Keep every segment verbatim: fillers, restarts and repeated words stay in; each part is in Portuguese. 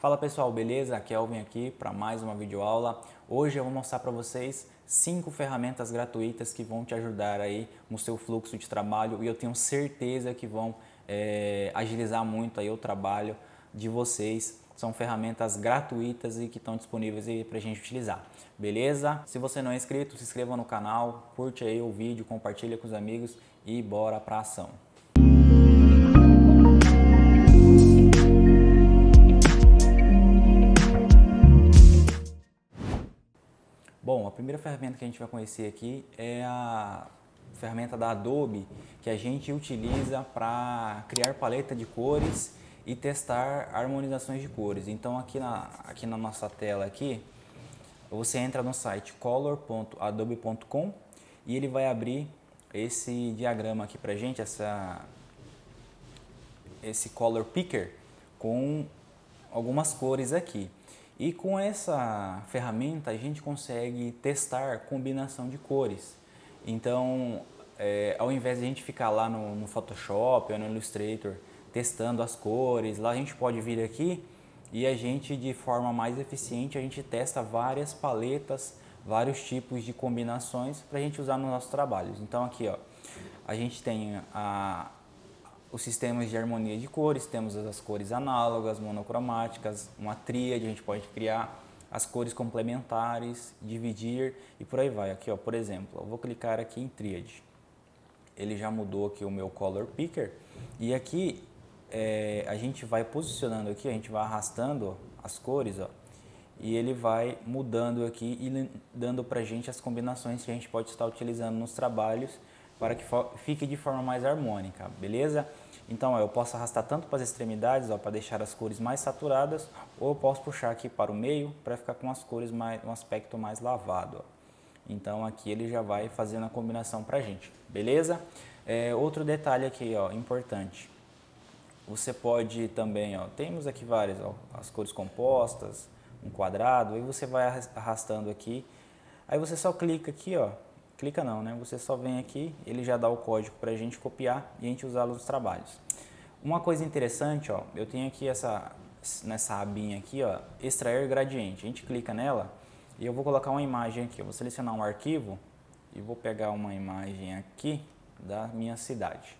Fala pessoal, beleza? Kelvin aqui para mais uma videoaula. Hoje eu vou mostrar para vocês cinco ferramentas gratuitas que vão te ajudar aí no seu fluxo de trabalho e eu tenho certeza que vão é, agilizar muito aí o trabalho de vocês. São ferramentas gratuitas e que estão disponíveis aí para a gente utilizar, beleza? Se você não é inscrito, se inscreva no canal, curte aí o vídeo, compartilha com os amigos e bora para ação. Bom, a primeira ferramenta que a gente vai conhecer aqui é a ferramenta da Adobe que a gente utiliza para criar paleta de cores e testar harmonizações de cores. Então aqui na, aqui na nossa tela aqui, você entra no site color ponto adobe ponto com e ele vai abrir esse diagrama aqui pra gente, essa, esse Color Picker com algumas cores aqui. E com essa ferramenta a gente consegue testar combinação de cores. Então, é, ao invés de a gente ficar lá no, no Photoshop ou no Illustrator testando as cores, lá a gente pode vir aqui e a gente, de forma mais eficiente, a gente testa várias paletas, vários tipos de combinações para a gente usar nos nossos trabalhos. Então aqui, ó, a gente tem a os sistemas de harmonia de cores, temos as cores análogas, monocromáticas, uma tríade, a gente pode criar as cores complementares, dividir e por aí vai. Aqui, ó, por exemplo, eu vou clicar aqui em tríade, ele já mudou aqui o meu Color Picker e aqui é, a gente vai posicionando aqui, a gente vai arrastando as cores, ó, e ele vai mudando aqui e dando pra gente as combinações que a gente pode estar utilizando nos trabalhos para que fique de forma mais harmônica, beleza? Então ó, eu posso arrastar tanto para as extremidades, para deixar as cores mais saturadas, ou eu posso puxar aqui para o meio para ficar com as cores mais, um aspecto mais lavado. Ó. Então aqui ele já vai fazendo a combinação para a gente, beleza? É, outro detalhe aqui, ó, importante, você pode também, ó, temos aqui várias, ó, as cores compostas, um quadrado, aí você vai arrastando aqui, aí você só clica aqui, ó, clica não, né? Você só vem aqui, ele já dá o código para a gente copiar e a gente usá-lo nos trabalhos. Uma coisa interessante, ó, eu tenho aqui essa, nessa abinha aqui, ó, extrair gradiente. A gente clica nela e eu vou colocar uma imagem aqui. Eu vou selecionar um arquivo e vou pegar uma imagem aqui da minha cidade.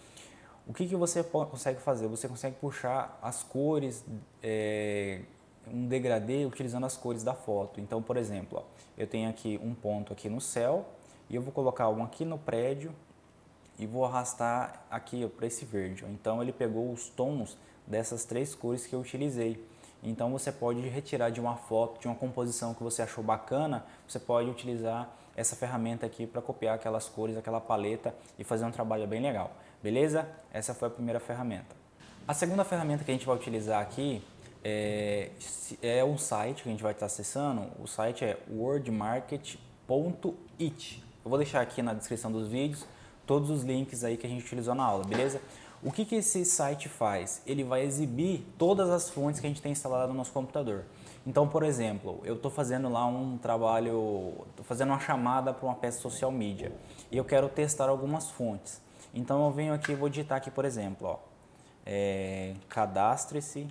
O que que você consegue fazer? Você consegue puxar as cores, é, um degradê utilizando as cores da foto. Então, por exemplo, ó, eu tenho aqui um ponto aqui no céu, e eu vou colocar um aqui no prédio e vou arrastar aqui para esse verde. Então ele pegou os tons dessas três cores que eu utilizei. Então você pode retirar de uma foto, de uma composição que você achou bacana, você pode utilizar essa ferramenta aqui para copiar aquelas cores, aquela paleta e fazer um trabalho bem legal. Beleza? Essa foi a primeira ferramenta. A segunda ferramenta que a gente vai utilizar aqui é, é um site que a gente vai estar acessando. O site é wordmarket ponto it. Eu vou deixar aqui na descrição dos vídeos todos os links aí que a gente utilizou na aula, beleza? O que que esse site faz? Ele vai exibir todas as fontes que a gente tem instalado no nosso computador. Então, por exemplo, eu estou fazendo lá um trabalho, estou fazendo uma chamada para uma peça social media e eu quero testar algumas fontes. Então eu venho aqui e vou digitar aqui, por exemplo, ó, é, cadastre-se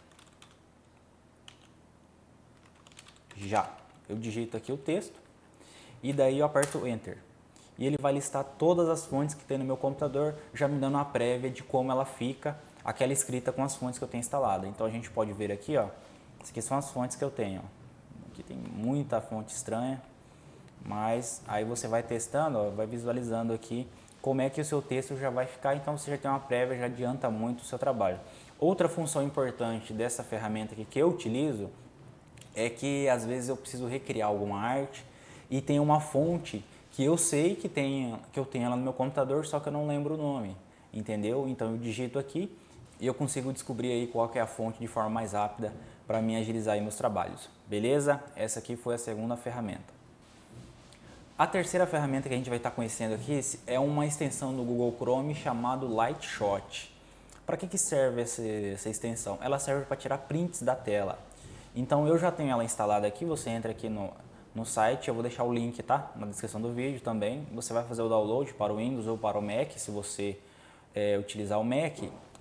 já. Eu digito aqui o texto. E daí eu aperto Enter. E ele vai listar todas as fontes que tem no meu computador, já me dando uma prévia de como ela fica, aquela escrita com as fontes que eu tenho instalada. Então a gente pode ver aqui, ó, essas aqui são as fontes que eu tenho. Ó. Aqui tem muita fonte estranha, mas aí você vai testando, ó, vai visualizando aqui como é que o seu texto já vai ficar, então você já tem uma prévia, já adianta muito o seu trabalho. Outra função importante dessa ferramenta aqui que eu utilizo é que às vezes eu preciso recriar alguma arte, e tem uma fonte que eu sei que, tem, que eu tenho ela no meu computador, só que eu não lembro o nome, entendeu? Então eu digito aqui e eu consigo descobrir aí qual que é a fonte de forma mais rápida para me agilizar aí meus trabalhos, beleza? Essa aqui foi a segunda ferramenta. A terceira ferramenta que a gente vai estar conhecendo aqui é uma extensão do Google Chrome chamado Lightshot. Para que que serve essa, essa extensão? Ela serve para tirar prints da tela. Então eu já tenho ela instalada aqui, você entra aqui no no site, eu vou deixar o link, tá? Na descrição do vídeo também. Você vai fazer o download para o Windows ou para o Mac, se você é, utilizar o Mac.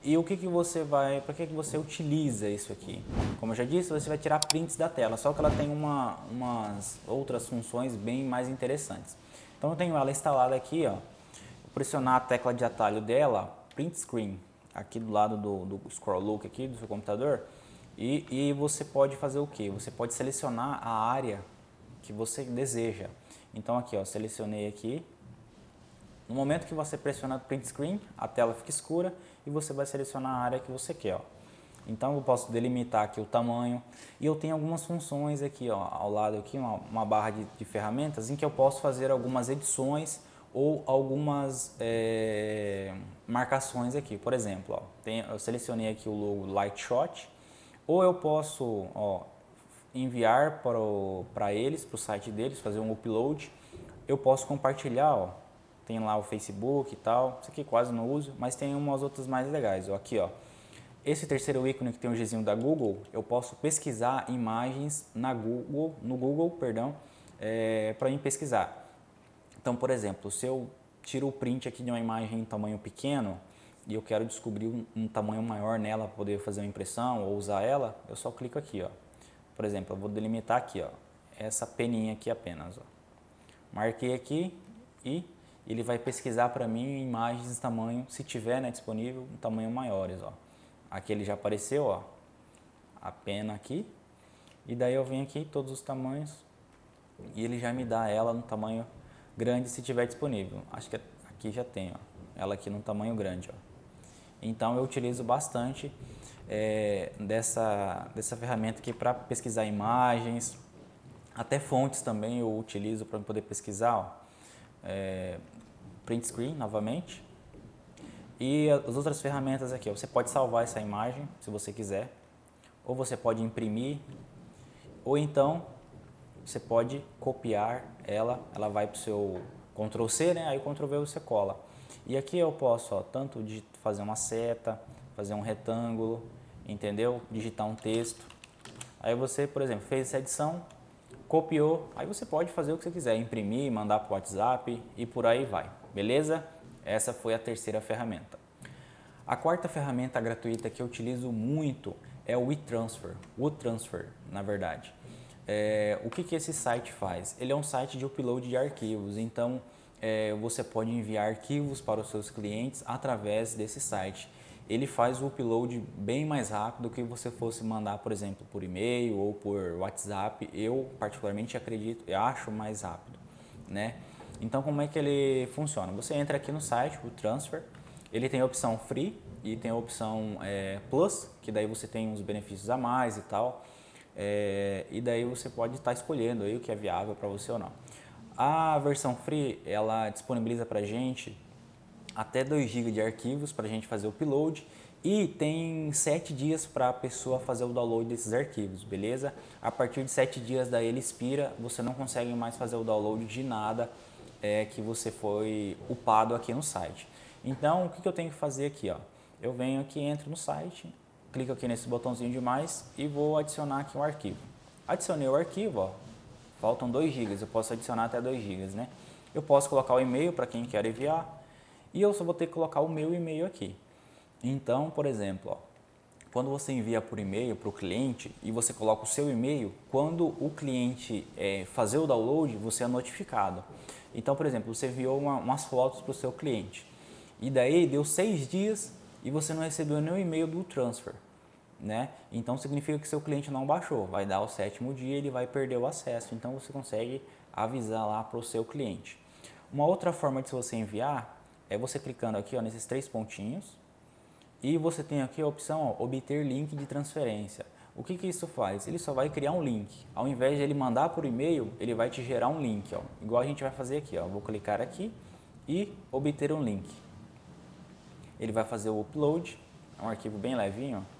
E o que que você vai, para que que você utiliza isso aqui? Como eu já disse, você vai tirar prints da tela, só que ela tem uma, umas outras funções bem mais interessantes. Então eu tenho ela instalada aqui, ó. Vou pressionar a tecla de atalho dela, Print Screen, aqui do lado do, do Scroll Look aqui do seu computador. E, e você pode fazer o que? Você pode selecionar a área que você deseja. Então aqui, ó, selecionei aqui. No momento que você pressiona Print Screen, a tela fica escura e você vai selecionar a área que você quer, ó. Então eu posso delimitar aqui o tamanho e eu tenho algumas funções aqui, ó, ao lado aqui, uma, uma barra de, de ferramentas em que eu posso fazer algumas edições ou algumas é, marcações aqui. Por exemplo, ó, tem, eu selecionei aqui o logo Lightshot, ou eu posso, ó, enviar para eles, para o site deles, fazer um upload. Eu posso compartilhar, ó, tem lá o Facebook e tal, isso aqui quase não uso, mas tem umas outras mais legais, ó, aqui, ó. Esse terceiro ícone que tem o Gzinho da Google, eu posso pesquisar imagens na Google, no Google, perdão, é, para mim pesquisar. Então, por exemplo, se eu tiro o print aqui de uma imagem em tamanho pequeno e eu quero descobrir um, um tamanho maior nela para poder fazer uma impressão ou usar ela, eu só clico aqui, ó. Por exemplo, eu vou delimitar aqui, ó, essa peninha aqui apenas, ó. Marquei aqui e ele vai pesquisar para mim imagens de tamanho, se tiver, né, disponível, um tamanho maiores, ó. Aqui ele já apareceu, ó, a pena aqui, e daí eu venho aqui todos os tamanhos e ele já me dá ela no tamanho grande se tiver disponível. Acho que aqui já tem, ó, ela aqui no tamanho grande, ó. Então eu utilizo bastante é, dessa, dessa ferramenta aqui para pesquisar imagens, até fontes também eu utilizo para poder pesquisar, ó. É, Print Screen novamente. E as outras ferramentas aqui, você pode salvar essa imagem se você quiser, ou você pode imprimir, ou então você pode copiar ela, ela vai para o seu control C, né? Aí control V você cola. E aqui eu posso, ó, tanto de fazer uma seta, fazer um retângulo, entendeu? Digitar um texto. Aí você, por exemplo, fez essa edição, copiou, aí você pode fazer o que você quiser, imprimir, mandar para o WhatsApp e por aí vai, beleza? Essa foi a terceira ferramenta. A quarta ferramenta gratuita que eu utilizo muito é o WeTransfer, o Transfer, na verdade. É, o que, que esse site faz? Ele é um site de upload de arquivos, então é, você pode enviar arquivos para os seus clientes através desse site. Ele faz o upload bem mais rápido do que você fosse mandar, por exemplo, por e-mail ou por WhatsApp. Eu particularmente acredito, eu acho mais rápido, né? Então como é que ele funciona? Você entra aqui no site, o Transfer, ele tem a opção Free e tem a opção é, Plus, que daí você tem uns benefícios a mais e tal, é, e daí você pode estar escolhendo aí o que é viável para você ou não. A versão Free, ela disponibiliza para a gente até dois gigas de arquivos para a gente fazer o upload e tem sete dias para a pessoa fazer o download desses arquivos, beleza? A partir de sete dias daí ele expira, você não consegue mais fazer o download de nada é, que você foi upado aqui no site. Então, o que, que eu tenho que fazer aqui, ó? Eu venho aqui, entro no site, clico aqui nesse botãozinho de mais e vou adicionar aqui um arquivo. Adicionei o arquivo, ó, faltam dois gigas, eu posso adicionar até dois gigas, né? Eu posso colocar o e-mail para quem quer enviar e eu só vou ter que colocar o meu e-mail aqui. Então, por exemplo, ó, quando você envia por e-mail para o cliente e você coloca o seu e-mail, quando o cliente é, fazer o download, você é notificado. Então, por exemplo, você enviou uma, umas fotos para o seu cliente e daí deu seis dias e você não recebeu nenhum e-mail do transfer, né? Então significa que seu cliente não baixou, vai dar o sétimo dia, ele vai perder o acesso, então você consegue avisar lá para o seu cliente. Uma outra forma de você enviar é você clicando aqui, ó, nesses três pontinhos e você tem aqui a opção, ó, obter link de transferência. O que que isso faz? Ele só vai criar um link. Ao invés de ele mandar por e-mail, ele vai te gerar um link, ó, igual a gente vai fazer aqui, ó. Vou clicar aqui e obter um link. Ele vai fazer o upload, é um arquivo bem levinho, ó.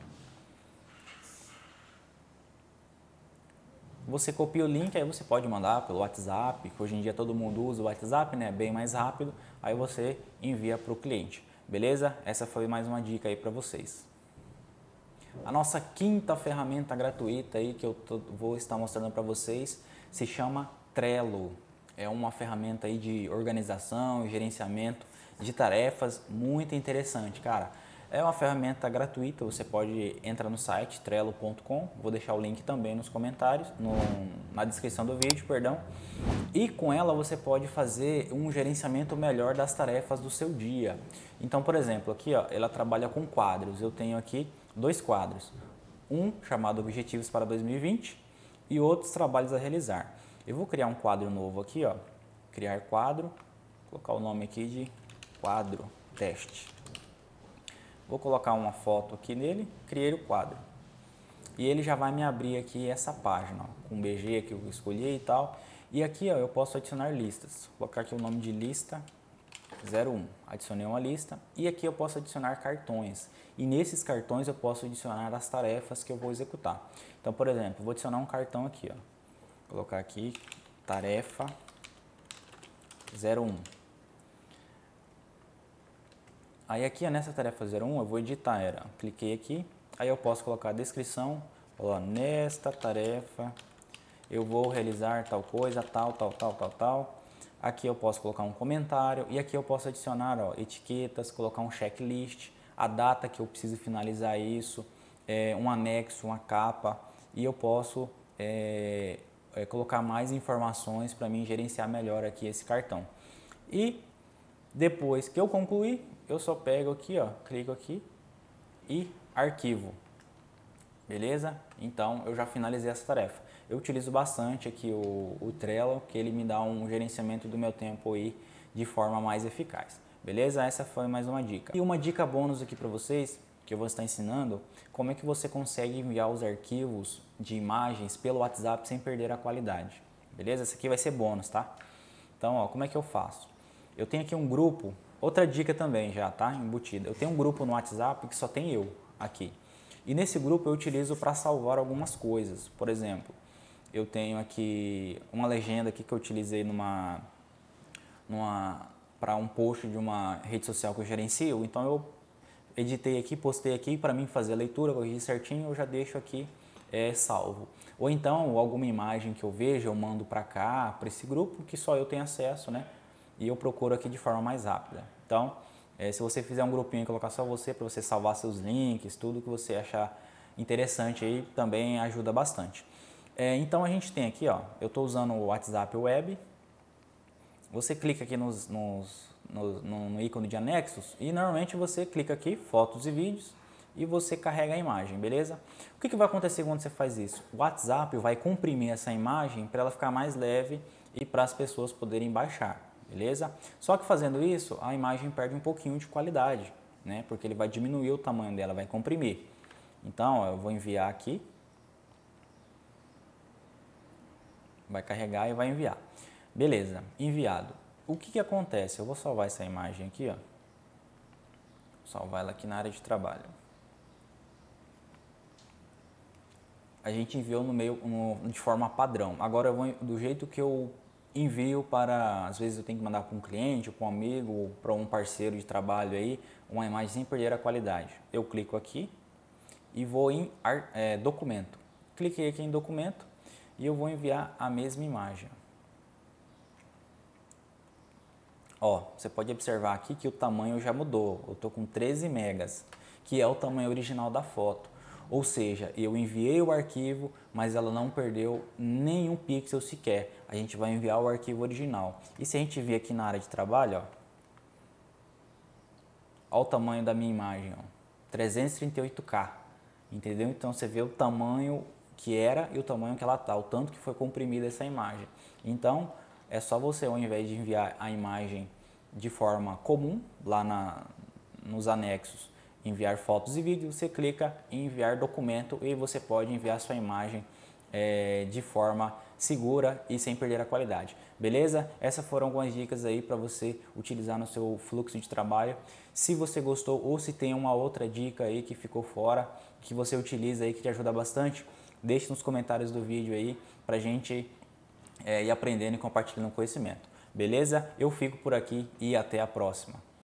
Você copia o link, aí você pode mandar pelo WhatsApp, que hoje em dia todo mundo usa o WhatsApp, né? Bem mais rápido, aí você envia para o cliente, beleza? Essa foi mais uma dica aí para vocês. A nossa quinta ferramenta gratuita aí que eu tô, vou estar mostrando para vocês se chama Trello. É uma ferramenta aí de organização e gerenciamento de tarefas muito interessante, cara. É uma ferramenta gratuita, você pode entrar no site trello ponto com, vou deixar o link também nos comentários, no, na descrição do vídeo, perdão. E com ela você pode fazer um gerenciamento melhor das tarefas do seu dia. Então, por exemplo, aqui ó, ela trabalha com quadros, eu tenho aqui dois quadros, um chamado Objetivos para dois mil e vinte e outros trabalhos a realizar. Eu vou criar um quadro novo aqui, ó, criar quadro, colocar o nome aqui de quadro teste. Vou colocar uma foto aqui nele, criei o quadro. E ele já vai me abrir aqui essa página, ó, com o B G que eu escolhi e tal. E aqui ó, eu posso adicionar listas. Vou colocar aqui o nome de lista zero um. Adicionei uma lista. E aqui eu posso adicionar cartões. E nesses cartões eu posso adicionar as tarefas que eu vou executar. Então, por exemplo, vou adicionar um cartão aqui, ó. Vou colocar aqui tarefa zero um. Aí aqui nessa tarefa zero um eu vou editar ela. Cliquei aqui, aí eu posso colocar a descrição, ó, nesta tarefa eu vou realizar tal coisa, tal, tal, tal, tal, tal. Aqui eu posso colocar um comentário e aqui eu posso adicionar ó, etiquetas, colocar um checklist, a data que eu preciso finalizar isso, é, um anexo, uma capa e eu posso é, é, colocar mais informações para mim gerenciar melhor aqui esse cartão. E depois que eu concluir, eu só pego aqui, ó, clico aqui e arquivo. Beleza? Então eu já finalizei essa tarefa. Eu utilizo bastante aqui o, o Trello, que ele me dá um gerenciamento do meu tempo aí de forma mais eficaz. Beleza? Essa foi mais uma dica. E uma dica bônus aqui para vocês, que eu vou estar ensinando, como é que você consegue enviar os arquivos de imagens pelo WhatsApp sem perder a qualidade. Beleza? Essa aqui vai ser bônus, tá? Então, ó, como é que eu faço? Eu tenho aqui um grupo, outra dica também já, tá? Embutida. Eu tenho um grupo no WhatsApp que só tem eu aqui. E nesse grupo eu utilizo para salvar algumas coisas. Por exemplo, eu tenho aqui uma legenda aqui que eu utilizei numa, numa, para um post de uma rede social que eu gerencio. Então eu editei aqui, postei aqui para mim fazer a leitura, corrigir certinho, eu já deixo aqui é, salvo. Ou então alguma imagem que eu vejo, eu mando para cá, para esse grupo que só eu tenho acesso, né? E eu procuro aqui de forma mais rápida. Então, é, se você fizer um grupinho e colocar só você, para você salvar seus links, tudo que você achar interessante aí, também ajuda bastante. É, então, a gente tem aqui, ó, eu estou usando o WhatsApp Web. Você clica aqui nos, nos, no, no ícone de anexos e normalmente você clica aqui, fotos e vídeos, e você carrega a imagem, beleza? O que, que vai acontecer quando você faz isso? O WhatsApp vai comprimir essa imagem para ela ficar mais leve e para as pessoas poderem baixar. Beleza? Só que fazendo isso, a imagem perde um pouquinho de qualidade, né? Porque ele vai diminuir o tamanho dela, vai comprimir. Então, ó, eu vou enviar aqui. Vai carregar e vai enviar. Beleza, enviado. O que que acontece? Eu vou salvar essa imagem aqui, ó. Vou salvar ela aqui na área de trabalho. A gente enviou no meio, no, de forma padrão. Agora, eu vou, do jeito que eu envio para, às vezes eu tenho que mandar para um cliente, para um amigo, ou para um parceiro de trabalho aí, uma imagem sem perder a qualidade. Eu clico aqui e vou em é, documento. Cliquei aqui em documento e eu vou enviar a mesma imagem. Ó, você pode observar aqui que o tamanho já mudou. Eu estou com treze megas, que é o tamanho original da foto. Ou seja, eu enviei o arquivo, mas ela não perdeu nenhum pixel sequer. A gente vai enviar o arquivo original. E se a gente vir aqui na área de trabalho, ó, ó o tamanho da minha imagem, ó, trezentos e trinta e oito K. Entendeu? Então você vê o tamanho que era e o tamanho que ela está, o tanto que foi comprimida essa imagem. Então é só você, ao invés de enviar a imagem de forma comum, lá na, nos anexos, enviar fotos e vídeos, você clica em enviar documento e você pode enviar sua imagem é, de forma segura e sem perder a qualidade. Beleza? Essas foram algumas dicas aí para você utilizar no seu fluxo de trabalho. Se você gostou ou se tem uma outra dica aí que ficou fora, que você utiliza aí, que te ajuda bastante, deixe nos comentários do vídeo aí para a gente é, ir aprendendo e compartilhando conhecimento. Beleza? Eu fico por aqui e até a próxima.